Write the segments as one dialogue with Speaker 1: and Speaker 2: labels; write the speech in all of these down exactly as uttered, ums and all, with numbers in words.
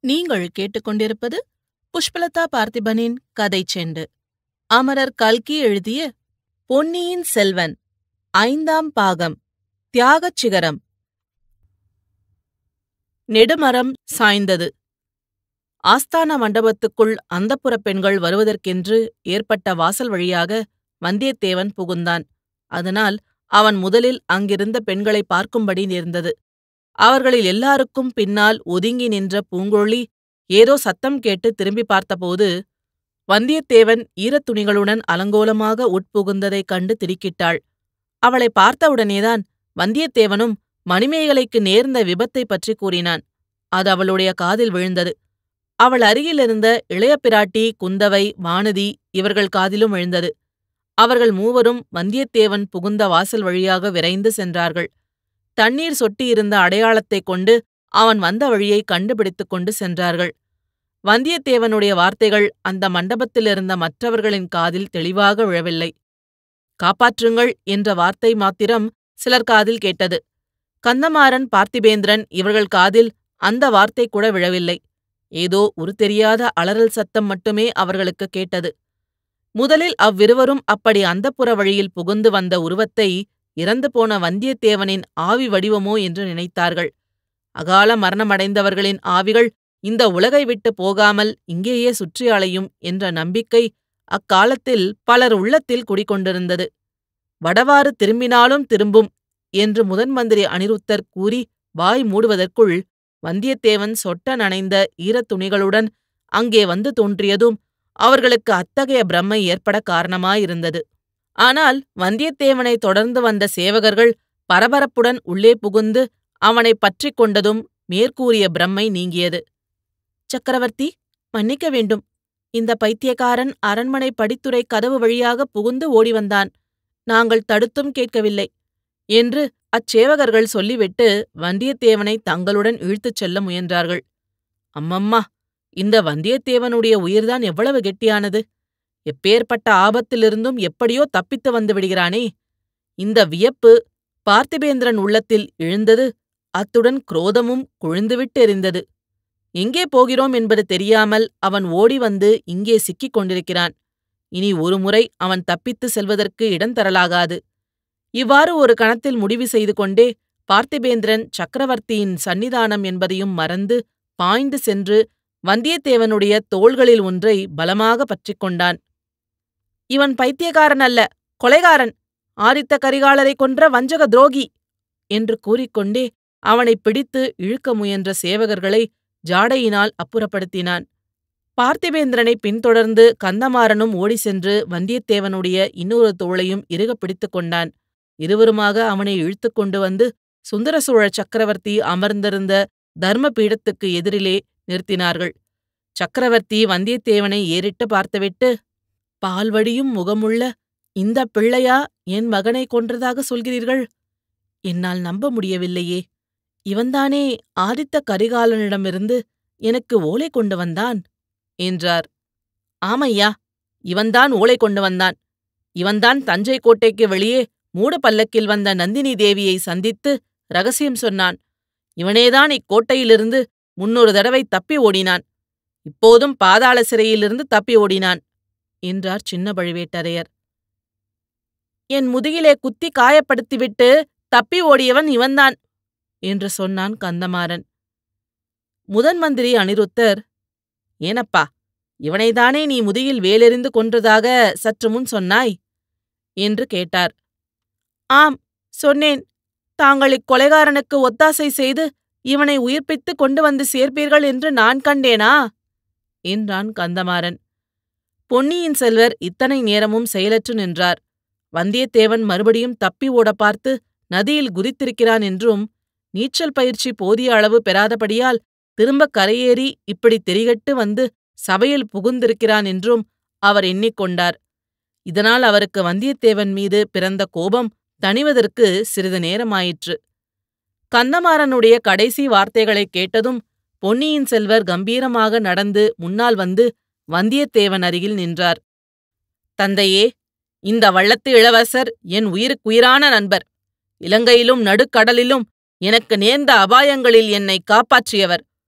Speaker 1: நீங்கள் கேட்டுக்கொண்டிருப்பது புஷ்பலதா பார்த்திபனின் கதை செண்டு. அமரர் கல்கி எழுதிய பொன்னியின் செல்வன் ஐந்தாம் பாகம் தியாகச் சிகரம். நெடுமரம் சாய்ந்தது. ஆஸ்தான மண்டபத்துக்குள் அந்தப்புரப் பெண்கள் வருவதற்கென்று ஏற்பட்ட வாசல் வழியாக வந்தியத்தேவன் புகுந்தான். அதனால் அவன் முதலில் அங்கிருந்த பெண்களை பார்க்கும்படி நேர்ந்தது. அவர்களில் எல்லாருக்கும் பின்னால் ஒதுங்கி நின்ற பூங்குழலி ஏதோ சத்தம் கேட்டு திரும்பி பார்த்தபோது வந்தியத்தேவன் ஈரத்துணிகளுடன் அலங்கோலமாக உட்புகுந்ததைக் கண்டு திடுக்கிட்டாள். அவளை பார்த்தவுடனேதான் வந்தியத்தேவனும் மணிமேகலைக்கு நேர்ந்த விபத்தை பற்றி கூறினான். அது அவளுடைய காதில் விழுந்தது. அவள் அருகிலிருந்த இளைய பிராட்டி, குந்தவை, வானதி இவர்கள் காதிலும் விழுந்தது. அவர்கள் மூவரும் வந்தியத்தேவன் புகுந்த வாசல் வழியாக விரைந்து சென்றார்கள். தண்ணீர் சொட்டியிருந்த அடையாளத்தைக் கொண்டு அவன் வந்த வழியை கண்டுபிடித்துக் கொண்டு சென்றார்கள். வந்தியத்தேவனுடைய வார்த்தைகள் அந்த மண்டபத்திலிருந்த மற்றவர்களின் காதில் தெளிவாக விழவில்லை. காப்பாற்றுங்கள் என்ற வார்த்தை மாத்திரம் சிலர் காதில் கேட்டது. கந்தமாறன், பார்த்திபேந்திரன் இவர்கள் காதில் அந்த வார்த்தை கூட விழவில்லை. ஏதோ ஒரு தெரியாத அலறல் சத்தம் மட்டுமே அவர்களுக்கு கேட்டது. முதலில் அவ்விருவரும் அப்படி அந்தப்புற வழியில் புகுந்து வந்த உருவத்தை இறந்து போன வந்தியத்தேவனின் ஆவி வடிவமோ என்று நினைத்தார்கள். அகால மரணமடைந்தவர்களின் ஆவிகள் இந்த உலகை விட்டு போகாமல் இங்கேயே சுற்றி அலையும் என்ற நம்பிக்கை அக்காலத்தில் பலர் உள்ளத்தில் குடிகொண்டிருந்தது. வடவாறு திரும்பினாலும் திரும்பும் என்று முதன்மந்திரி அனிருத்தர் கூறி வாய் மூடுவதற்குள் வந்தியத்தேவன் சொட்ட நனைந்த ஈரத்துணிகளுடன் அங்கே வந்து தோன்றியதும் அவர்களுக்கு அத்தகைய பிரம்மை ஏற்பட காரணமாயிருந்தது. ஆனால் வந்தியத்தேவனை தொடர்ந்து வந்த சேவகர்கள் பரபரப்புடன் உள்ளே புகுந்து அவனை பற்றிக் கொண்டதும் மேற்கூறிய பிரம்மை நீங்கியது. சக்கரவர்த்தி, மன்னிக்க வேண்டும். இந்த பைத்தியக்காரன் அரண்மனை படித்துறை கதவு வழியாக புகுந்து ஓடி வந்தான். நாங்கள் தடுத்தும் கேட்கவில்லை என்று அச்சேவகர்கள் சொல்லிவிட்டு வந்தியத்தேவனை தங்களுடன் இழுத்துச் செல்ல முயன்றார்கள். அம்மம்மா, இந்த வந்தியத்தேவனுடைய உயிர்தான் எவ்வளவு கெட்டியானது! எப்பேற்பட்ட ஆபத்திலிருந்தும் எப்படியோ தப்பித்து வந்து விடுகிறானே! இந்த வியப்பு பார்த்திபேந்திரன் உள்ளத்தில் எழுந்தது. அத்துடன் குரோதமும் கொழுந்துவிட்டு எரிந்தது. எங்கே போகிறோம் என்பது தெரியாமல் அவன் ஓடி வந்து இங்கே சிக்கிக் கொண்டிருக்கிறான். இனி ஒருமுறை அவன் தப்பித்து செல்வதற்கு இடம் தரலாகாது. இவ்வாறு ஒரு கணத்தில் முடிவு செய்து கொண்டே பார்த்திபேந்திரன் சக்கரவர்த்தியின் சந்நிதானம் என்பதையும் மறந்து பாய்ந்து சென்று வந்தியத்தேவனுடைய தோள்களில் ஒன்றை பலமாக பற்றிக் கொண்டான். இவன் பைத்தியக்காரன் அல்ல, கொலைகாரன், ஆதித்த கரிகாலரை கொன்ற வஞ்சக துரோகி என்று கூறிக்கொண்டே அவனை பிடித்து இழுக்க முயன்ற சேவகர்களை ஜாடையினால் அப்புறப்படுத்தினான். பார்த்திபேந்திரனை பின்தொடர்ந்து கந்தமாறனும் ஓடி சென்று வந்தியத்தேவனுடைய இன்னொரு தோளையும் இறுக பிடித்து கொண்டான். இருவருமாக அவனை இழுத்து கொண்டு வந்து சுந்தர சோழ சக்கரவர்த்தி அமர்ந்திருந்த தர்ம பீடத்துக்கு எதிரிலே நிறுத்தினார்கள். சக்கரவர்த்தி வந்தியத்தேவனை ஏறிட்டு பார்த்துவிட்டு, பால்வடியும் முகமுள்ள இந்த பிள்ளையா என் மகனை கொன்றதாக சொல்கிறீர்கள்? என்னால் நம்ப முடியவில்லையே. இவன்தானே ஆதித்த கரிகாலனிடமிருந்து எனக்கு ஓலை கொண்டு வந்தான் என்றார். ஆமையா, இவன்தான் ஓலை கொண்டு வந்தான். இவன்தான் தஞ்சை கோட்டைக்கு வெளியே மூடு பல்லக்கில் வந்த நந்தினி தேவியை சந்தித்து ரகசியம் சொன்னான். இவனேதான் இக்கோட்டையிலிருந்து முன்னொரு தடவை தப்பி ஓடினான். இப்போதும் பாதாள சிறையிலிருந்து தப்பி ஓடினான் என்றார் சின்ன பழுவேட்டரையர். என் முதுகிலே குத்தி காயப்படுத்திவிட்டு தப்பி ஓடியவன் இவன்தான் என்று சொன்னான் கந்தமாறன். முதன்மந்திரி அனிருத்தர், ஏனப்பா, இவனைதானே நீ முதுகில் வேலெறிந்து கொன்றதாக சற்று முன் சொன்னாய் என்று கேட்டார். ஆம், சொன்னேன். தாங்கள் இக்கொலைகாரனுக்கு ஒத்தாசை செய்து இவனை உயிர்ப்பித்து கொண்டு வந்து சேர்ப்பீர்கள் என்று நான் கண்டேனா என்றான் கந்தமாறன். பொன்னியின் செல்வர் இத்தனை நேரமும் செயலற்று நின்றார். வந்தியத்தேவன் மறுபடியும் தப்பி ஓட பார்த்து நதியில் குதித்திருக்கிறான் என்றும், நீச்சல் பயிற்சி போதிய அளவு பெறாதபடியால் திரும்ப கரையேறி இப்படி தெரிகட்டு வந்து சபையில் புகுந்திருக்கிறான் என்றும் அவர் எண்ணிக்கொண்டார். இதனால் அவருக்கு வந்தியத்தேவன் மீது பிறந்த கோபம் தணிவதற்கு சிறிது நேரமாயிற்று. கந்தமாறனுடைய கடைசி வார்த்தைகளைக் கேட்டதும் பொன்னியின் செல்வர் கம்பீரமாக நடந்து முன்னால் வந்து வந்தியத்தேவன் அருகில் நின்றார். தந்தையே, இந்த வள்ளத்து இளவரசர் என் உயிருக்குயிரான நண்பர். இலங்கையிலும் நடுக்கடலிலும் எனக்கு நேர்ந்த அபாயங்களில் என்னை காப்பாற்றியவர்.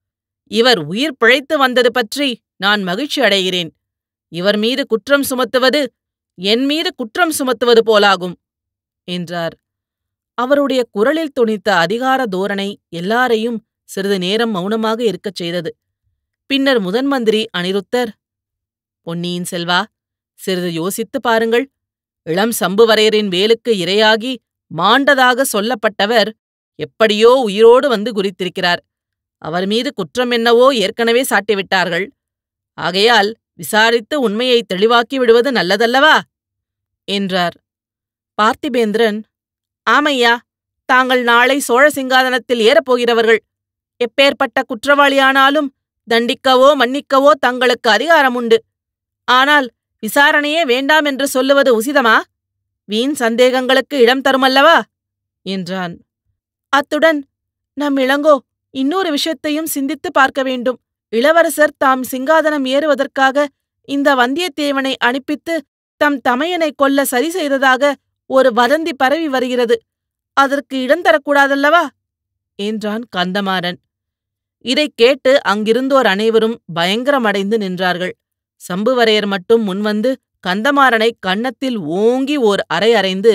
Speaker 1: இவர் உயிர் பிழைத்து வந்தது பற்றி நான் மகிழ்ச்சி அடைகிறேன். இவர் மீது குற்றம் சுமத்துவது என் மீது குற்றம் சுமத்துவது போலாகும் என்றார். அவருடைய குரலில் தொனித்த அதிகார தோரணை எல்லாரையும் சிறிது நேரம் மௌனமாக இருக்கச் செய்தது. பின்னர் முதன்மந்திரி அனிருத்தர், பொன்னியின் செல்வா, சிறிது யோசித்துப் பாருங்கள். இளம் சம்புவரையரின் வேலுக்கு இரையாகி மாண்டதாக சொல்லப்பட்டவர் எப்படியோ உயிரோடு வந்து குறித்திருக்கிறார். அவர் மீது குற்றம் என்னவோ ஏற்கனவே சாட்டிவிட்டார்கள். ஆகையால் விசாரித்து உண்மையை தெளிவாக்கி விடுவது நல்லதல்லவா என்றார். பார்த்திபேந்திரன், ஆமையா, தாங்கள் நாளை சோழ சிங்காதனத்தில் ஏறப்போகிறவர்கள். எப்பேற்பட்ட குற்றவாளியானாலும் தண்டிக்கவோ மன்னிக்கவோ தங்களுக்கு அதிகாரம் உண்டு. ஆனால் விசாரணையே வேண்டாம் என்று சொல்லுவது உசிதமா? வீண் சந்தேகங்களுக்கு இடம் தருமல்லவா என்றான். அத்துடன் நம் இளங்கோ இன்னொரு விஷயத்தையும் சிந்தித்து பார்க்க வேண்டும். இளவரசர் தாம் சிங்காதனம் ஏறுவதற்காக இந்த வந்தியத்தேவனை அனுப்பித்து தம் தமையனை கொல்ல சரி செய்ததாக ஒரு வதந்தி பரவி வருகிறது. அதற்கு இடம் தரக்கூடாதல்லவா என்றான் கந்தமாறன். இதைக் கேட்டு அங்கிருந்தோர் அனைவரும் பயங்கரமடைந்து நின்றார்கள். சம்புவரையர் மட்டும் முன்வந்து கந்தமாறனை கன்னத்தில் ஓங்கி ஓர் அறை அறைந்து,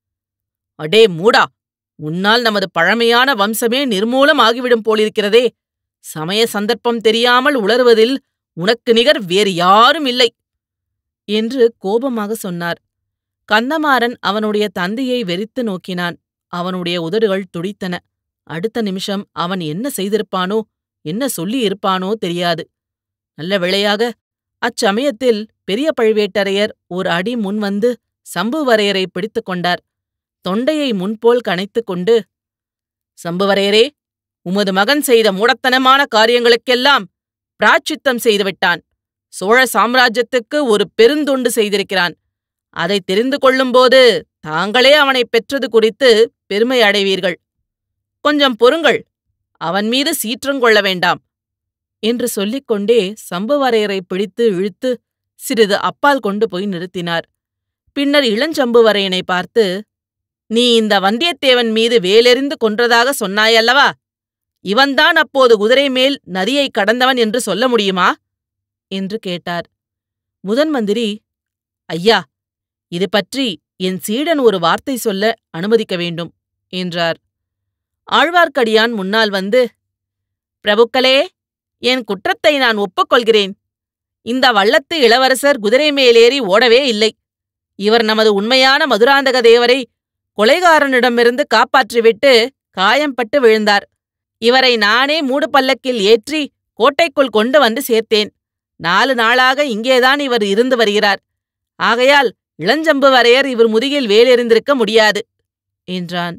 Speaker 1: அடே மூடா, உன்னால் நமது பழமையான வம்சமே நிர்மூலம் ஆகிவிடும் போலிருக்கிறதே. சமய சந்தர்ப்பம் தெரியாமல் உளறுவதில் உனக்கு நிகர் வேறு யாரும் இல்லை என்று கோபமாக சொன்னார். கந்தமாறன் அவனுடைய தந்தையை வெறித்து நோக்கினான். அவனுடைய உதடுகள் துடித்தன. அடுத்த நிமிஷம் அவன் என்ன செய்திருப்பானோ, என்ன சொல்லியிருப்பானோ தெரியாது. நல்ல வேளையாக அச்சமயத்தில் பெரிய பழுவேட்டரையர் ஒரு அடி முன்வந்து சம்புவரையரை பிடித்து கொண்டார். தொண்டையை முன்போல் கனைத்துக் கொண்டு, சம்புவரையரே, உமது மகன் செய்த மூடத்தனமான காரியங்களுக்கெல்லாம் பிராச்சித்தம் செய்துவிட்டான். சோழ சாம்ராஜ்யத்துக்கு ஒரு பெருந்தொண்டு செய்திருக்கிறான். அதை தெரிந்து கொள்ளும்போது தாங்களே அவனை பெற்றது குறித்து பெருமை அடைவீர்கள். கொஞ்சம் பொறுங்கள், அவன் மீது சீற்றங்கொள்ள வேண்டாம் என்று சொல்லிக்கொண்டே சம்புவரையரை பிடித்து இழுத்து சிறிது அப்பால் கொண்டு போய் நிறுத்தினார். பின்னர் இளஞ்சம்புவரையனை பார்த்து, நீ இந்த வந்தியத்தேவன் மீது வேலெறிந்து கொன்றதாக சொன்னாயல்லவா? இவன்தான் அப்போது குதிரை மேல் நதியை கடந்தவன் என்று சொல்ல முடியுமா என்று கேட்டார். முதன்மந்திரி, ஐயா, இது பற்றி என் சீடன் ஒரு வார்த்தை சொல்ல அனுமதிக்க வேண்டும் என்றார். ஆழ்வார்க்கடியான் முன்னால் வந்து, பிரபுக்களே, என் குற்றத்தை நான் ஒப்புக்கொள்கிறேன். இந்த வள்ளத்து இளவரசர் குதிரை மேலேறி ஓடவே இல்லை. இவர் நமது உண்மையான மதுராந்தக தேவரை கொலைகாரனிடமிருந்து காப்பாற்றிவிட்டு காயம்பட்டு விழுந்தார். இவரை நானே மூடு பல்லக்கில் ஏற்றி கோட்டைக்குள் கொண்டு வந்து சேர்த்தேன். நாலு நாளாக இங்கேதான் இவர் இருந்து வருகிறார். ஆகையால் இளஞ்சம்புவரையர் இவர் முதுகில் வேலெறிந்திருக்க முடியாது என்றான்.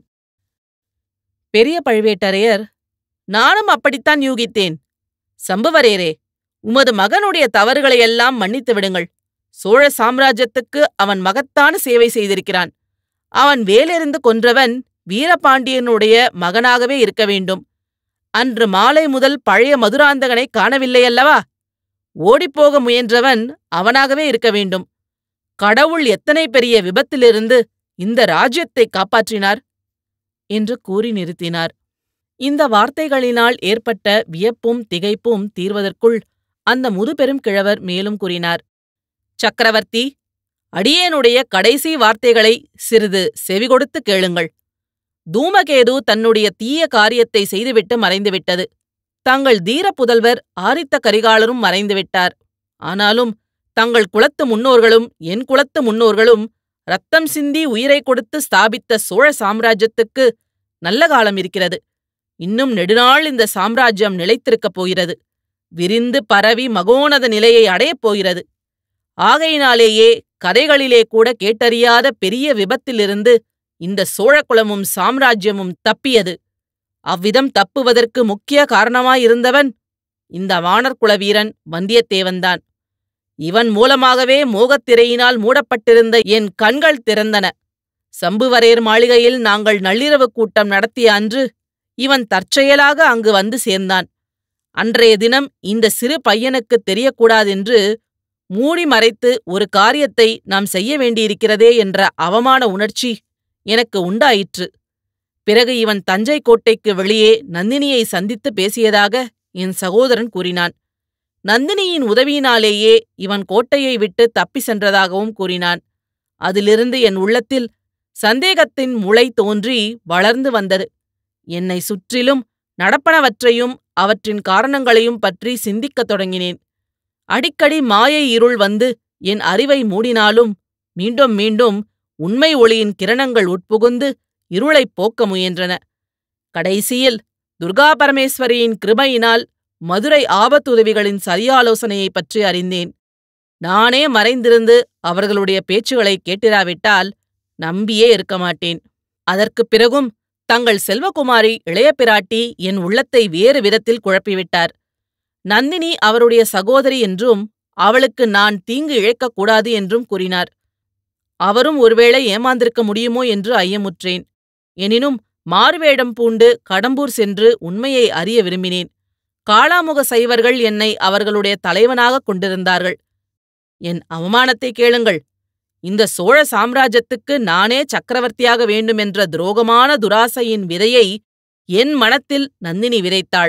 Speaker 1: பெரிய பழுவேட்டரையர், நானும் அப்படித்தான் யூகித்தேன். சம்புவரையரே, உமது மகனுடைய தவறுகளையெல்லாம் மன்னித்து விடுங்கள். சோழ சாம்ராஜ்யத்துக்கு அவன் மகத்தான சேவை செய்திருக்கிறான். அவன் வேலெறிந்து கொன்றவன் வீரபாண்டியனுடைய மகனாகவே இருக்க வேண்டும். அன்று மாலை முதல் பழைய மதுராந்தகனை காணவில்லையல்லவா? ஓடிப்போக முயன்றவன் அவனாகவே இருக்க வேண்டும். கடவுள் எத்தனை பெரிய விபத்திலிருந்து இந்த ராஜ்யத்தை காப்பாற்றினார் என்று கூறி நிறுத்தினார். இந்த வார்த்தைகளினால் ஏற்பட்ட வியப்பும் திகைப்பும் தீர்வதற்குள் அந்த முதுபெரும் கிழவர் மேலும் கூறினார். சக்கரவர்த்தி, அடியேனுடைய கடைசி வார்த்தைகளை சிறிது செவிகொடுத்து கேளுங்கள். தூமகேது தன்னுடைய தீய காரியத்தை செய்துவிட்டு மறைந்துவிட்டது. தங்கள் தீர புதல்வர் ஆதித்த கரிகாலரும் மறைந்துவிட்டார். ஆனாலும் தங்கள் குலத்து முன்னோர்களும் என் குலத்து முன்னோர்களும் ரத்தம் சிந்தி உயிரை கொடுத்து ஸ்தாபித்த சோழ சாம்ராஜ்யத்துக்கு நல்ல காலம் இருக்கிறது. இன்னும் நெடுநாள் இந்த சாம்ராஜ்யம் நிலைத்திருக்கப் போகிறது. விரிந்து பரவி மகோனத நிலையை அடையப் போகிறது. ஆகையினாலேயே கதைகளிலே கூட கேட்டறியாத பெரிய விபத்திலிருந்து இந்த சோழகுலமும் சாம்ராஜ்யமும் தப்பியது. அவ்விதம் தப்புவதற்கு முக்கிய காரணமாயிருந்தவன் இந்த வாணர்குல வீரன் வந்தியத்தேவன்தான். இவன் மூலமாகவே மோகத்திரையினால் மூடப்பட்டிருந்த என் கண்கள் திறந்தன. சம்புவரையர் மாளிகையில் நாங்கள் நள்ளிரவு கூட்டம் நடத்திய அன்று இவன் தற்செயலாக அங்கு வந்து சேர்ந்தான். அன்றைய தினம் இந்த சிறு பையனுக்குத் தெரியக்கூடாதென்று மூடி மறைத்து ஒரு காரியத்தை நாம் செய்ய வேண்டியிருக்கிறதே என்ற அவமான உணர்ச்சி எனக்கு உண்டாயிற்று. பிறகு இவன் தஞ்சை கோட்டைக்கு வெளியே நந்தினியை சந்தித்து பேசியதாக என் சகோதரன் கூறினான். நந்தினியின் உதவியினாலேயே இவன் கோட்டையை விட்டு தப்பி சென்றதாகவும் கூறினான். அதிலிருந்து என் உள்ளத்தில் சந்தேகத்தின் முளை தோன்றி வளர்ந்து வந்தது. என்னை சுற்றிலும் நடப்பனவற்றையும் அவற்றின் காரணங்களையும் பற்றி சிந்திக்கத் தொடங்கினேன். அடிக்கடி மாயை இருள் வந்து என் அறிவை மூடினாலும் மீண்டும் மீண்டும் உண்மை ஒளியின் கிரணங்கள் உட்புகுந்து இருளைப் போக்க முயன்றன. கடைசியில் துர்கா பரமேஸ்வரியின் கிருபையினால் மதுரை ஆபத்துதவிகளின் சரியாலோசனையைப் பற்றி அறிந்தேன். நானே மறைந்திருந்து அவர்களுடைய பேச்சுகளை கேட்டிராவிட்டால் நம்பியே இருக்க மாட்டேன். அதற்குப் பிறகும் தங்கள் செல்வகுமாரி இளைய பிராட்டி என் உள்ளத்தை வேறு விதத்தில் குழப்பிவிட்டார். நந்தினி அவருடைய சகோதரி என்றும் அவளுக்கு நான் தீங்கு இழைக்கக்கூடாது என்றும் கூறினார். அவரும் ஒருவேளை ஏமாந்திருக்க முடியுமோ என்று ஐயமுற்றேன். எனினும் மாறுவேடம் பூண்டு கடம்பூர் சென்று உண்மையை அறிய விரும்பினேன். காளாமுக சைவர்கள் என்னை அவர்களுடைய தலைவனாகக் கொண்டிருந்தார்கள். என் அவமானத்தை கேளுங்கள். இந்த சோழ சாம்ராஜ்யத்துக்கு நானே சக்கரவர்த்தியாக வேண்டுமென்ற துரோகமான துராசையின் விதையை என் மனத்தில் நந்தினி விதைத்தாள்.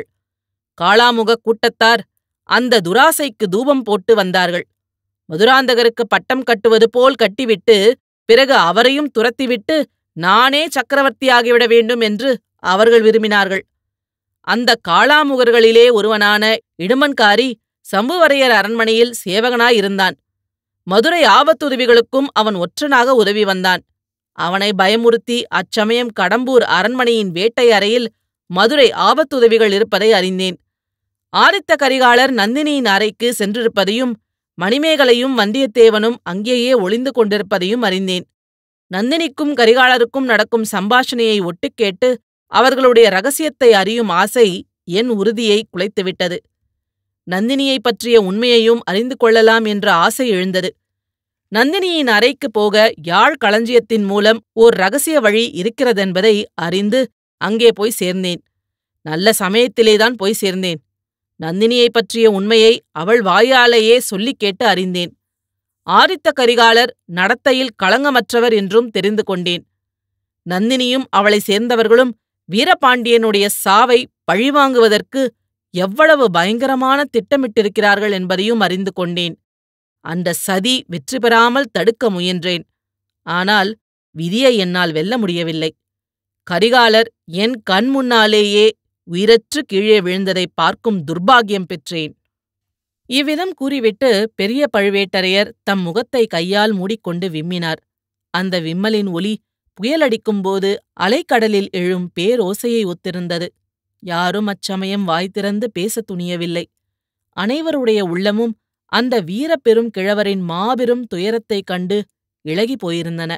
Speaker 1: காளாமுக கூட்டத்தார் அந்த துராசைக்கு தூபம் போட்டு வந்தார்கள். மதுராந்தகருக்கு பட்டம் கட்டுவது போல் கட்டிவிட்டு பிறகு அவரையும் துரத்திவிட்டு நானே சக்கரவர்த்தியாகிவிட வேண்டும் என்று அவர்கள் விரும்பினார்கள். அந்த காளாமுகர்களிலே ஒருவனான இடுமன்காரி சம்புவரையர் அரண்மனையில் சேவகனாயிருந்தான். மதுரை ஆபத்துதவிகளுக்கும் அவன் ஒற்றனாக உதவி வந்தான். அவனை பயமுறுத்தி அச்சமயம் கடம்பூர் அரண்மனையின் வேட்டை அறையில் மதுரை ஆபத்துதவிகள் இருப்பதை அறிந்தேன். ஆதித்த கரிகாலர் நந்தினியின் அறைக்கு சென்றிருப்பதையும் மணிமேகலையும் வந்தியத்தேவனும் அங்கேயே ஒளிந்து கொண்டிருப்பதையும் அறிந்தேன். நந்தினிக்கும் கரிகாலருக்கும் நடக்கும் சம்பாஷணையை ஒட்டுக் கேட்டு அவர்களுடைய ரகசியத்தை அறியும் ஆசை என் உறுதியை குலைத்துவிட்டது. நந்தினியைப் பற்றிய உண்மையையும் அறிந்து கொள்ளலாம் என்ற ஆசை எழுந்தது. நந்தினியின் அறைக்கு போக யாழ் களஞ்சியத்தின் மூலம் ஓர் ரகசிய வழி இருக்கிறதென்பதை அறிந்து அங்கே போய் சேர்ந்தேன். நல்ல சமயத்திலேதான் போய் சேர்ந்தேன். நந்தினியைப் பற்றிய உண்மையை அவள் வாயாலேயே சொல்லிக் கேட்டு அறிந்தேன். ஆதித்த கரிகாலர் நடத்தையில் களங்கமற்றவர் என்றும் தெரிந்து கொண்டேன். நந்தினியும் அவளை சேர்ந்தவர்களும் வீரபாண்டியனுடைய சாவை பழிவாங்குவதற்கு எவ்வளவு பயங்கரமான திட்டமிட்டிருக்கிறார்கள் என்பதையும் அறிந்து கொண்டேன். அந்த சதி வெற்றி பெறாமல் தடுக்க முயன்றேன். ஆனால் விதியை என்னால் வெல்ல முடியவில்லை. கரிகாலர் என் கண் முன்னாலேயே உயிரற்று கீழே விழுந்ததை பார்க்கும் துர்பாக்கியம் பெற்றேன். இவ்விதம் கூறிவிட்டு பெரிய பழுவேட்டரையர் தம் முகத்தை கையால் மூடிக்கொண்டு விம்மினார். அந்த விம்மலின் ஒலி புயலடிக்கும்போது அலைக்கடலில் எழும் பேரோசையை ஒத்திருந்தது. யாரும் அச்சமயம் வாய் திறந்து பேசத் துணியவில்லை. அனைவருடைய உள்ளமும் அந்த வீரப்பெரும் கிழவரின் மாபெரும் துயரத்தைக் கண்டு இளகி போயிருந்தன.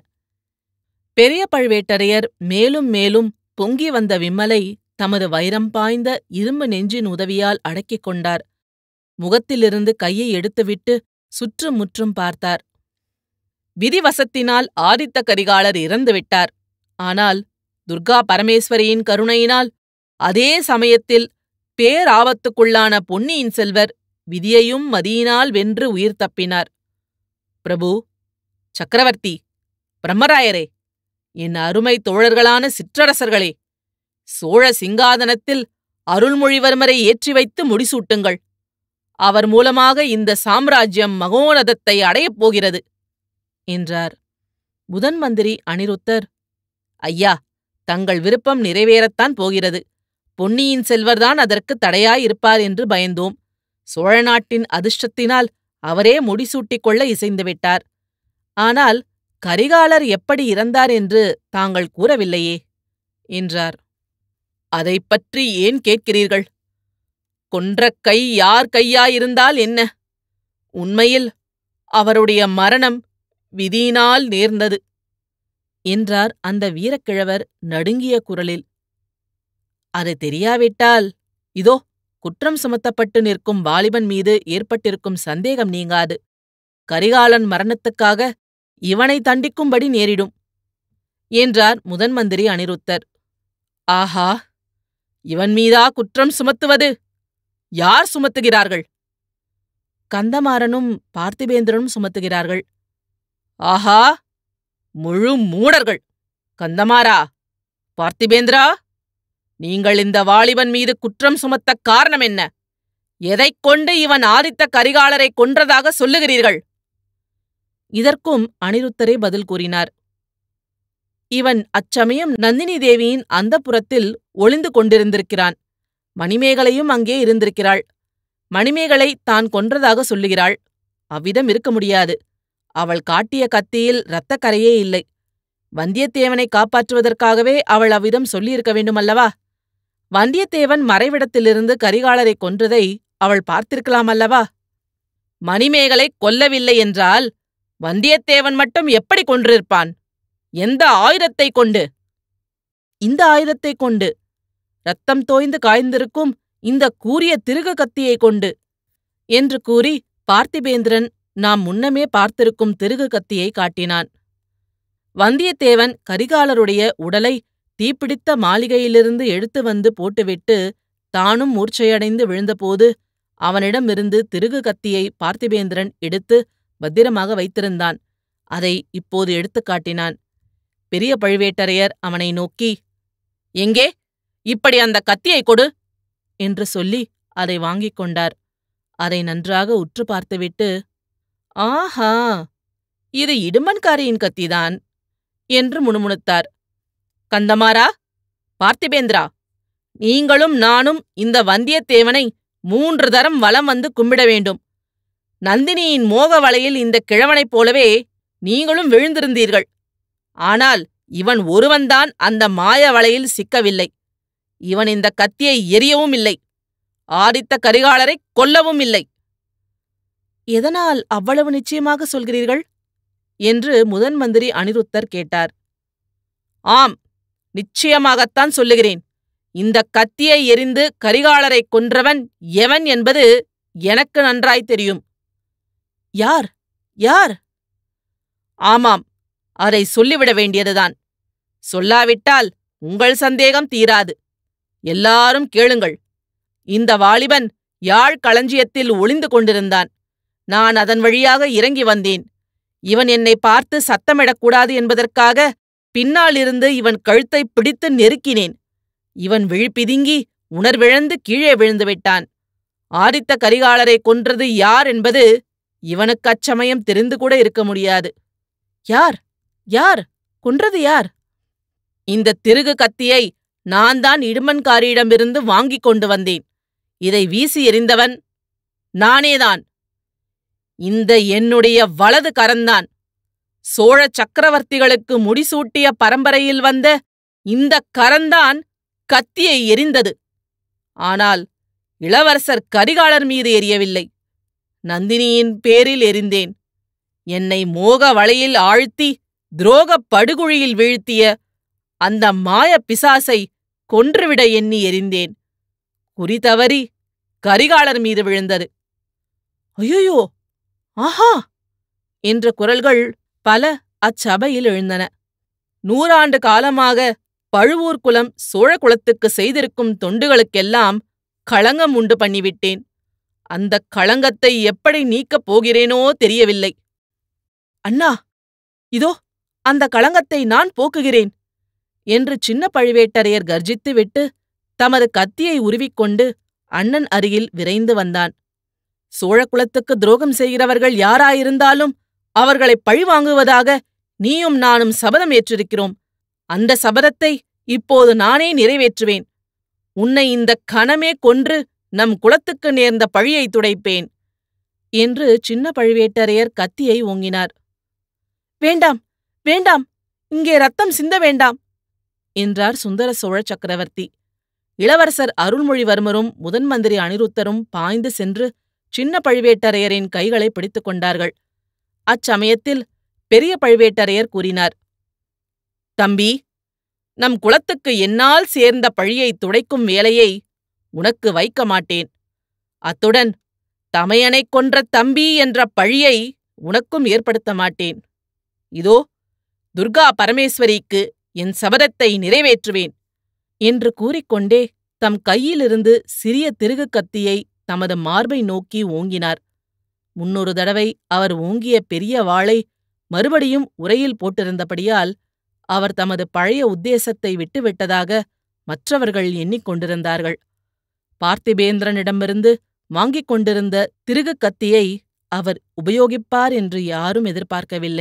Speaker 1: பெரிய பழுவேட்டரையர் மேலும் மேலும் பொங்கி வந்த விம்மலை தமது வைரம் பாய்ந்த இரும்பு நெஞ்சின் உதவியால் அடக்கிக் கொண்டார். முகத்திலிருந்து கையை எடுத்துவிட்டு சுற்றும் முற்றும் பார்த்தார். விதிவசத்தினால் ஆதித்த கரிகாலர் இறந்துவிட்டார். ஆனால் துர்கா பரமேஸ்வரியின் கருணையினால் அதே சமயத்தில் பேராபத்துக்குள்ளான பொன்னியின் செல்வர் விதியையும் மதியினால் வென்று உயிர் தப்பினார். பிரபு, சக்கரவர்த்தி, பிரம்மராயரே, என் அருமை தோழர்களான சிற்றரசர்களே, சோழ சிங்காதனத்தில் அருள்மொழிவர்மரை ஏற்றி வைத்து முடிசூட்டுங்கள். அவர் மூலமாக இந்த சாம்ராஜ்யம் மகோனதத்தை அடையப் போகிறது என்றார். முதன் மந்திரி அனிருத்தர், ஐயா, தங்கள் விருப்பம் நிறைவேறத்தான் போகிறது. பொன்னியின் செல்வர்தான் அதற்கு தடையாயிருப்பார் என்று பயந்தோம். சோழ நாட்டின் அதிர்ஷ்டத்தினால் அவரே முடிசூட்டிக் கொள்ள இசைந்துவிட்டார். ஆனால் கரிகாலர் எப்படி இறந்தார் என்று தாங்கள் கூறவில்லையே என்றார். அதைப் பற்றி ஏன் கேட்கிறீர்கள்? கொன்ற கை யார் கையாயிருந்தால் என்ன? உண்மையில் அவருடைய மரணம் விதியினால் நேர்ந்தது என்றார் அந்த வீரக்கிழவர் நடுங்கிய குரலில். அது தெரியாவிட்டால் இதோ குற்றம் சுமத்தப்பட்டு நிற்கும் வாலிபன் மீது ஏற்பட்டிருக்கும் சந்தேகம் நீங்காது. கரிகாலன் மரணத்துக்காக இவனை தண்டிக்கும்படி நேரிடும் என்றார் முதன் மந்திரி அனிருத்தர். ஆஹா, இவன் மீதா குற்றம் சுமத்துவது? யார் சுமத்துகிறார்கள்? கந்தமாறனும் பார்த்திபேந்திரனும் சுமத்துகிறார்கள். ஆஹா, முழு மூடர்கள்! கந்தமாறா, பார்த்திபேந்திரா, நீங்கள் இந்த வாலிபன் மீது குற்றம் சுமத்த காரணம் என்ன எதைக் கொண்டு இவன் ஆதித்த கரிகாலரை கொன்றதாக சொல்லுகிறீர்கள்? இதற்கும் அனிருத்தரே பதில் கூறினார். இவன் அச்சமயம் நந்தினி தேவியின் அந்தப்புரத்தில் ஒளிந்து கொண்டிருந்திருக்கிறான். மணிமேகலையும் அங்கே இருந்திருக்கிறாள். மணிமேகலை தான் கொன்றதாக சொல்லுகிறாள். அவ்விதம் இருக்க முடியாது. அவள் காட்டிய கத்தியில் இரத்தக்கரையே இல்லை. வந்தியத்தேவனை காப்பாற்றுவதற்காகவே அவள் அவ்விதம் சொல்லியிருக்க வேண்டுமல்லவா? வந்தியத்தேவன் மறைவிடத்திலிருந்து கரிகாலரை கொன்றதை அவள் பார்த்திருக்கலாமல்லவா? மணிமேகலை கொல்லவில்லை என்றால் வந்தியத்தேவன் மட்டும் எப்படி கொன்றிருப்பான்? எந்த ஆயுதத்தைக் கொண்டு? இந்த ஆயுதத்தைக் கொண்டு. இரத்தம் தோய்ந்து காய்ந்திருக்கும் இந்த கூரிய திருகு கத்தியைக் கொண்டு என்று கூறி பார்த்திபேந்திரன் நாம் முன்னமே பார்த்திருக்கும் திருகு கத்தியை காட்டினான். வந்தியத்தேவன் கரிகாலருடைய உடலை தீப்பிடித்த மாளிகையிலிருந்து எடுத்து வந்து போட்டுவிட்டு தானும் மூர்ச்சையடைந்து விழுந்தபோது அவனிடமிருந்து திருகு கத்தியை பார்த்திபேந்திரன் எடுத்து பத்திரமாக வைத்திருந்தான். அதை இப்போது எடுத்துக் காட்டினான். பெரிய பழுவேட்டரையர் அவனை நோக்கி, எங்கே, இப்படி அந்த கத்தியை கொடு என்று சொல்லி அதை வாங்கிக் கொண்டார். அதை நன்றாக உற்று பார்த்துவிட்டு, ஆஹா, இது இடும்பன்காரியின் கத்திதான் என்று முணுமுணுத்தார். கந்தமாறா, பார்த்திபேந்திரா, நீங்களும் நானும் இந்த வந்தியத்தேவனை மூன்று தரம் வலம் வந்து கும்பிட வேண்டும். நந்தினியின் மோக வலையில் இந்த கிழவனைப் போலவே நீங்களும் விழுந்திருந்தீர்கள். ஆனால் இவன் ஒருவன்தான் அந்த மாய வலையில் சிக்கவில்லை. இவன் இந்த கத்தியை எரியவும் இல்லை. ஆதித்த கரிகாலரை கொல்லவும் இல்லை. எதனால் அவ்வளவு நிச்சயமாக சொல்கிறீர்கள் என்று முதன் மந்திரி அனிருத்தர் கேட்டார். ஆம், நிச்சயமாகத்தான் சொல்லுகிறேன். இந்த கத்தியை எறிந்து கரிகாலரை கொன்றவன் எவன் என்பது எனக்கு நன்றாய் தெரியும். யார் யார்? ஆமாம், அதை சொல்லிவிட வேண்டியதுதான். சொல்லாவிட்டால் உங்கள் சந்தேகம் தீராது. எல்லாரும் கேளுங்கள். இந்த வாலிபன் யாழ் களஞ்சியத்தில் ஒளிந்து கொண்டிருந்தான். நான் அதன் வழியாக இறங்கி வந்தேன். இவன் என்னை பார்த்து சத்தமிடக்கூடாது என்பதற்காக பின்னாலிருந்து இவன் கழுத்தை பிடித்து நெருக்கினேன். இவன் விழிப்பிதுங்கி உணர்விழந்து கீழே விழுந்து விட்டான். ஆதித்த கரிகாலரை கொன்றது யார் என்பது இவனுக்கு அச்சமயம் தெரிந்து கூட இருக்க முடியாது. யார் யார் கொன்றது யார்? இந்த திருகு கத்தியை நான் தான் இடும்பன்காரியிடமிருந்து வாங்கிக் கொண்டு வந்தேன். இதை வீசி எறிந்தவன் நானேதான். இந்த என்னுடைய வலது கரந்தான். சோழ சக்கரவர்த்திகளுக்கு முடிசூட்டிய பரம்பரையில் வந்த இந்த கரந்தான் கத்தியை எறிந்தது. ஆனால் இளவரசர் கரிகாலர் மீது எரியவில்லை. நந்தினியின் பேரில் எறிந்தேன். என்னை மோக வலையில் ஆழ்த்தி துரோகப் படுகுழியில் வீழ்த்திய அந்த மாய பிசாசை கொன்றுவிட எண்ணி எறிந்தேன். குறி தவறி கரிகாலர் மீது விழுந்தது. ஐயோ, ஆஹா என்ற குரல்கள் பல அச்சபையில் எழுந்தன. நூறாண்டு காலமாக பழுவூர் குலம் சோழ குலத்துக்கு செய்திருக்கும் தொண்டுகளுக்கெல்லாம் களங்கம் உண்டு பண்ணிவிட்டேன். அந்தக் களங்கத்தை எப்படி நீக்கப் போகிறேனோ தெரியவில்லை. அண்ணா, இதோ அந்த களங்கத்தை நான் போக்குகிறேன் என்று சின்ன பழுவேட்டரையர் கர்ஜித்துவிட்டு தமது கத்தியை உருவிக்கொண்டு அண்ணன் அருகில் விரைந்து வந்தான். சோழகுலத்துக்கு துரோகம் செய்கிறவர்கள் யாராயிருந்தாலும் அவர்களை பழிவாங்குவதாக நீயும் நானும் சபதம் ஏற்றிருக்கிறோம். அந்த சபதத்தை இப்போது நானே நிறைவேற்றுவேன். உன்னை இந்த கணமே கொன்று நம் குலத்துக்கு நேர்ந்த பழியை துடைப்பேன் என்று சின்ன பழுவேட்டரையர் கத்தியை ஓங்கினார். வேண்டாம் வேண்டாம், இங்கே ரத்தம் சிந்த வேண்டாம் என்றார் சுந்தர சோழ சக்கரவர்த்தி. இளவரசர் அருள்மொழிவர்மரும் முதன் மந்திரி அனிருத்தரும் பாய்ந்து சென்று சின்ன பழுவேட்டரையரின் கைகளை பிடித்துக் கொண்டார்கள். அச்சமயத்தில் பெரிய பழுவேட்டரையர் கூறினார், தம்பி, நம் குலத்துக்கு என்னால் சேர்ந்த பழியை துடைக்கும் வேலையை உனக்கு வைக்க மாட்டேன். அத்துடன் தமையனைக் கொன்ற தம்பி என்ற பழியை உனக்கும் ஏற்படுத்த மாட்டேன். இதோ துர்கா பரமேஸ்வரிக்கு என் சபதத்தை நிறைவேற்றுவேன் என்று கூறிக்கொண்டே தம் கையிலிருந்து சிறிய திருகு கத்தியை தமது மார்பை நோக்கி ஓங்கினார். முன்னொரு தடவை அவர் ஓங்கிய பெரிய வாளை மறுபடியும் உறையில் போட்டிருந்தபடியால் அவர் தமது பழைய உத்தேசத்தை விட்டுவிட்டதாக மற்றவர்கள் எண்ணிக்கொண்டிருந்தார்கள். பார்த்திபேந்திரனிடமிருந்து வாங்கிக் கொண்டிருந்த திருகுக் கத்தியை அவர் உபயோகிப்பார் என்று யாரும் எதிர்பார்க்கவில்லை.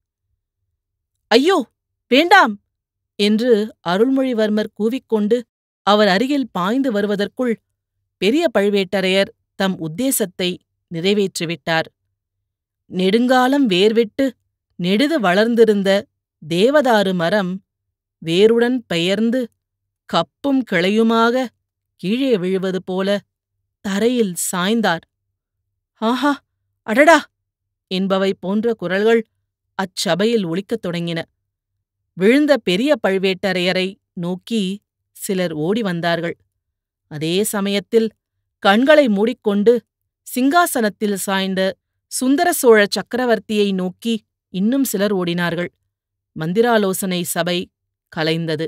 Speaker 1: ஐயோ, வேண்டாம் என்று அருள்மொழிவர்மர் கூவிக்கொண்டு அவர் அருகில் பாய்ந்து வருவதற்குள் பெரிய பழுவேட்டரையர் தம் உத்தேசத்தை நிறைவேற்றிவிட்டார். நெடுங்காலம் வேர்விட்டு நெடுது வளர்ந்திருந்த தேவதாரு மரம் வேருடன் பெயர்ந்து கப்பும் கிளையுமாக கீழே விழுவது போல தரையில் சாய்ந்தார். ஆஹா, அடடா என்பவை போன்ற குரல்கள் அச்சபையில் ஒலிக்கத் தொடங்கின. விழுந்த பெரிய பழுவேட்டரையரை நோக்கி சிலர் ஓடி வந்தார்கள். அதே சமயத்தில் கண்களை மூடிக்கொண்டு சிங்காசனத்தில் சாய்ந்த சுந்தர சோழ சக்கரவர்த்தியை நோக்கி இன்னும் சிலர் ஓடினார்கள். மந்திராலோசனை சபை கலைந்தது.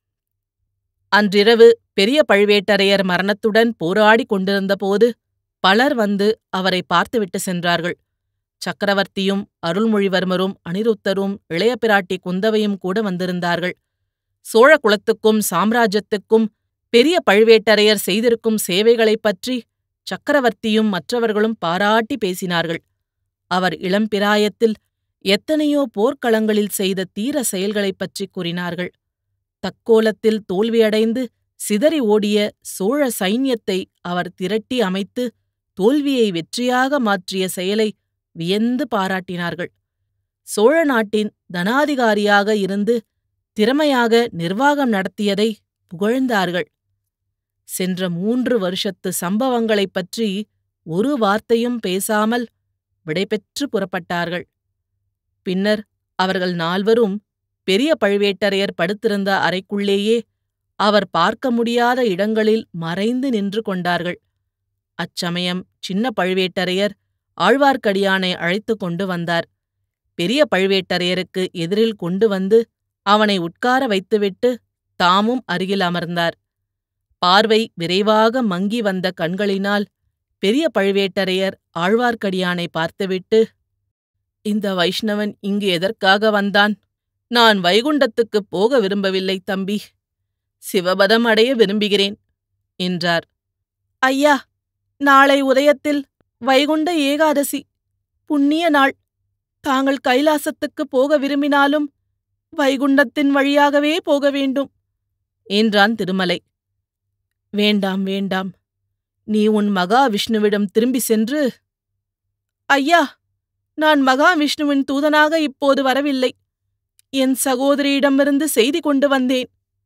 Speaker 1: அன்றிரவு பெரிய பழுவேட்டரையர் மரணத்துடன் போராடி கொண்டிருந்தபோது பலர் வந்து அவரை பார்த்துவிட்டு சென்றார்கள். சக்கரவர்த்தியும் அருள்மொழிவர்மரும் அனிருத்தரும் இளைய பிராட்டி குந்தவையும் கூட வந்திருந்தார்கள். சோழ குலத்துக்கும் சாம்ராஜ்யத்துக்கும் பெரிய பழுவேட்டரையர் செய்திருக்கும் சேவைகளைப் பற்றி சக்கரவர்த்தியும் மற்றவர்களும் பாராட்டி பேசினார்கள். அவர் இளம்பிராயத்தில் எத்தனையோ போர்க்களங்களில் செய்த தீர செயல்களைப் பற்றி கூறினார்கள். தக்கோலத்தில் தோல்வியடைந்து சிதறி ஓடிய சோழ சைன்யத்தை அவர் திரட்டி அமைத்து தோல்வியை வெற்றியாக மாற்றிய செயலை வியந்து பாராட்டினார்கள். சோழ நாட்டின் தனாதிகாரியாக இருந்து திறமையாக நிர்வாகம் நடத்தியதை புகழ்ந்தார்கள். சென்ற மூன்று வருஷத்து சம்பவங்களைப் பற்றி ஒரு வார்த்தையும் பேசாமல் விடைபெற்று புறப்பட்டார்கள். பின்னர் அவர்கள் நால்வரும் பெரிய பழுவேட்டரையர் படுத்திருந்த அறைக்குள்ளேயே அவர் பார்க்க முடியாத இடங்களில் மறைந்து நின்று கொண்டார்கள். அச்சமயம் சின்ன பழுவேட்டரையர் ஆழ்வார்க்கடியானை அழைத்து கொண்டு வந்தார். பெரிய பழுவேட்டரையருக்கு எதிரில் கொண்டு வந்து அவனை உட்கார வைத்துவிட்டு தாமும் அருகில் அமர்ந்தார். பார்வை விரைவாக மங்கி வந்த கண்களினால் பெரிய பழுவேட்டரையர் ஆழ்வார்க்கடியானை பார்த்துவிட்டு, இந்த வைஷ்ணவன் இங்கு எதற்காக வந்தான்? நான் வைகுண்டத்துக்குப் போக விரும்பவில்லை தம்பி, சிவபதம் அடைய விரும்புகிறேன் என்றார். ஐயா, நாளை உதயத்தில் வைகுண்ட ஏகாதசி, புண்ணிய நாள். தாங்கள் கைலாசத்துக்குப் போக விரும்பினாலும் வைகுண்டத்தின் வழியாகவே போக வேண்டும் என்றான் திருமலை. வேண்டாம் வேண்டாம், நீ உன் மகாவிஷ்ணுவிடம் திரும்பி சென்று... ஐயா, நான் மகாவிஷ்ணுவின் தூதனாக இப்போது வரவில்லை. என் சகோதரியிடமிருந்து செய்தி கொண்டு வந்தேன்.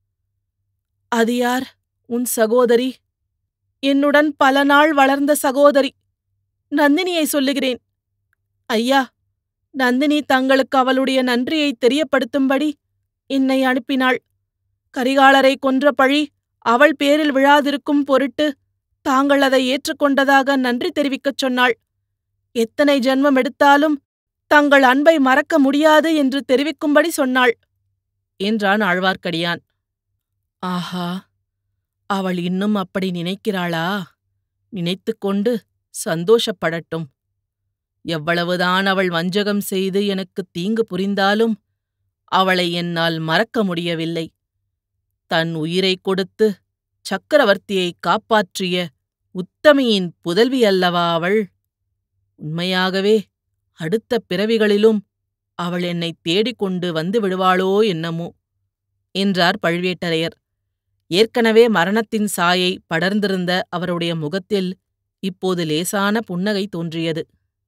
Speaker 1: அது யார் உன் சகோதரி? என்னுடன் பல நாள் வளர்ந்த சகோதரி நந்தினியை சொல்லுகிறேன். ஐயா, நந்தினி தங்களுக்கு அவளுடைய நன்றியை தெரியப்படுத்தும்படி என்னை அனுப்பினாள். கரிகாலரை கொன்ற பழி அவள் பேரில் விழாதிருக்கும் பொருட்டு தாங்கள் அதை ஏற்றுக்கொண்டதாக நன்றி தெரிவிக்கச் சொன்னாள். எத்தனை ஜென்மம் எடுத்தாலும் தங்கள் அன்பை மறக்க முடியாது என்று தெரிவிக்கும்படி சொன்னாள் என்றான் ஆழ்வார்க்கடியான். ஆஹா, அவள் இன்னும் அப்படி நினைக்கிறாளா? நினைத்துக்கொண்டு சந்தோஷப்படட்டும். எவ்வளவுதான் அவள் வஞ்சகம் செய்து எனக்கு தீங்கு புரிந்தாலும் அவளை என்னால் மறக்க முடியவில்லை. தன் உயிரைக் கொடுத்து சக்கரவர்த்தியை காப்பாற்றிய உத்தமியின் புதல்வி அல்லவா அவள்? உண்மையாகவே அடுத்த பிறவிகளிலும் அவள் என்னை தேடிக்கொண்டு வந்து விடுவாளோ என்னமோ என்றார் பழுவேட்டரையர். ஏற்கனவே மரணத்தின் சாயை படர்ந்திருந்த அவருடைய முகத்தில் இப்போது லேசான புன்னகை தோன்றியது.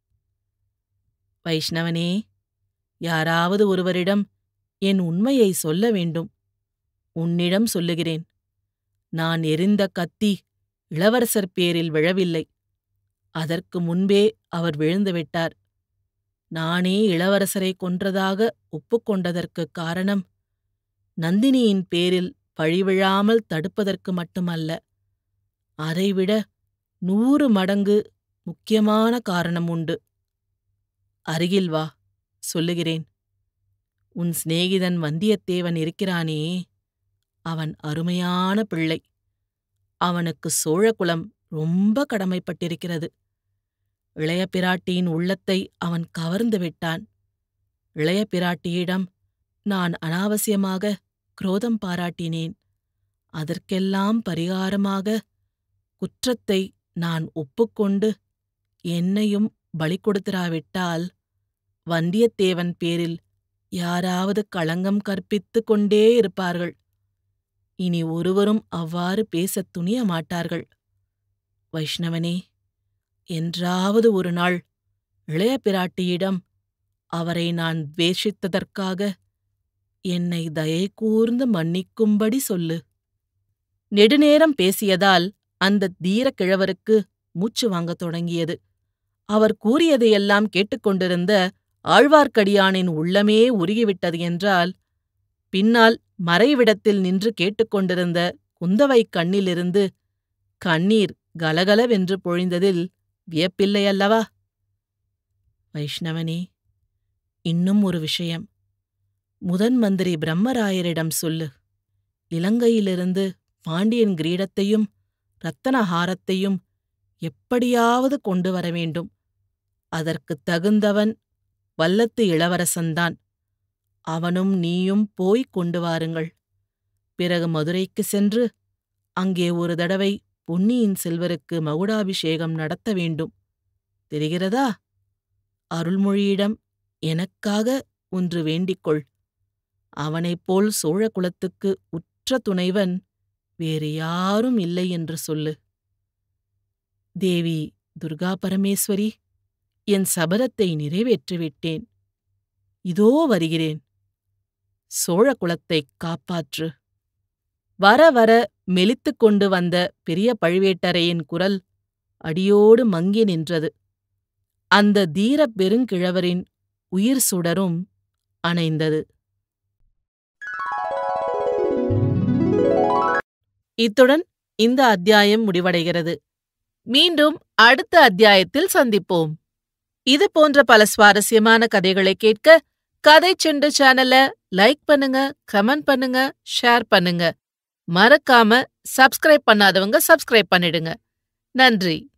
Speaker 1: வைஷ்ணவனே, யாராவது ஒருவரிடம் என் உண்மையை சொல்ல வேண்டும். உன்னிடம் சொல்லுகிறேன். நான் எறிந்த கத்தி இளவரசர் பேரில் விழவில்லை. அதற்கு முன்பே அவர் விழுந்துவிட்டார். நானே இளவரசரை கொன்றதாக ஒப்புக்கொண்டதற்குக் காரணம் நந்தினியின் பேரில் பழிவிழாமல் தடுப்பதற்கு மட்டுமல்ல, அதைவிட நூறு மடங்கு முக்கியமான காரணம் உண்டு. அருகில் வா, சொல்லுகிறேன். உன் சிநேகிதன் வந்தியத்தேவன் இருக்கிறானே, அவன் அருமையான பிள்ளை. அவனுக்கு சோழகுலம் ரொம்ப கடமைப்பட்டிருக்கிறது. இளைய பிராட்டியின் உள்ளத்தை அவன் கவர்ந்து விட்டான். இளைய பிராட்டியிடம் நான் அனாவசியமாக குரோதம் பாராட்டினேன். அதற்கெல்லாம் பரிகாரமாக குற்றத்தை நான் ஒப்புக்கொண்டு என்னையும் பலி கொடுத்திராவிட்டால் வந்தியத்தேவன் பேரில் யாராவது களங்கம் கற்பித்துக் கொண்டே இருப்பார்கள். இனி ஒருவரும் அவ்வாறு பேசத் துணிய மாட்டார்கள். வைஷ்ணவனே, என்றாவது ஒரு நாள் இளைய பிராட்டியிடம் அவரை நான் துவேஷித்ததற்காக என்னை தயை கூர்ந்து மன்னிக்கும்படி சொல்லு. நெடுநேரம் பேசியதால் அந்த தீரக் கிழவருக்கு மூச்சு வாங்கத் தொடங்கியது. அவர் கூறியதையெல்லாம் கேட்டுக்கொண்டிருந்த ஆழ்வார்க்கடியானின் உள்ளமே உருகிவிட்டது என்றால், பின்னால் மறைவிடத்தில் நின்று கேட்டுக்கொண்டிருந்த குந்தவை கண்ணிலிருந்து கண்ணீர் கலகலவென்று பொழிந்ததில் வியப்பில்லையல்லவா? வைஷ்ணவனே, இன்னும் ஒரு விஷயம். முதன் மந்திரி பிரம்மராயரிடம் சொல்லு. இலங்கையிலிருந்து பாண்டியன் கிரீடத்தையும் இரத்தனஹாரத்தையும் எப்படியாவது கொண்டு வர வேண்டும். அதற்குத் தகுந்தவன் வல்லத்து இளவரசன்தான். அவனும் நீயும் போய்க் கொண்டு வாருங்கள். பிறகு மதுரைக்கு சென்று அங்கே ஒரு தடவை பொன்னியின் செல்வருக்கு மகுடாபிஷேகம் நடத்த வேண்டும். தெரிகிறதா? அருள்மொழியிடம் எனக்காக ஒன்று வேண்டிக்கொள். அவனைப்போல் சோழ குலத்துக்கு உற்ற துணைவன் வேறு யாரும் இல்லை என்று சொல்லு. தேவி துர்கா பரமேஸ்வரி, என் சபதத்தை நிறைவேற்றிவிட்டேன். இதோ வருகிறேன். சோழ குலத்தைக் காப்பாற்று. வர வர மெலித்துக் கொண்டு வந்த பெரிய பழுவேட்டரையின் குரல் அடியோடு மங்கி நின்றது. அந்த தீரப் பெருங்கிழவரின் உயிர் சுடரும் அணைந்தது. இத்துடன் இந்த அத்தியாயம் முடிவடைகிறது. மீண்டும் அடுத்த அத்தியாயத்தில் சந்திப்போம். இது போன்ற பல சுவாரஸ்யமான கதைகளை கேட்க கதை செண்டு சேனல லைக் பண்ணுங்க, கமெண்ட் பண்ணுங்க, ஷேர் பண்ணுங்க. மறக்காம சப்ஸ்கிரைப் பண்ணாதவங்க சப்ஸ்கிரைப் பண்ணிடுங்க. நன்றி.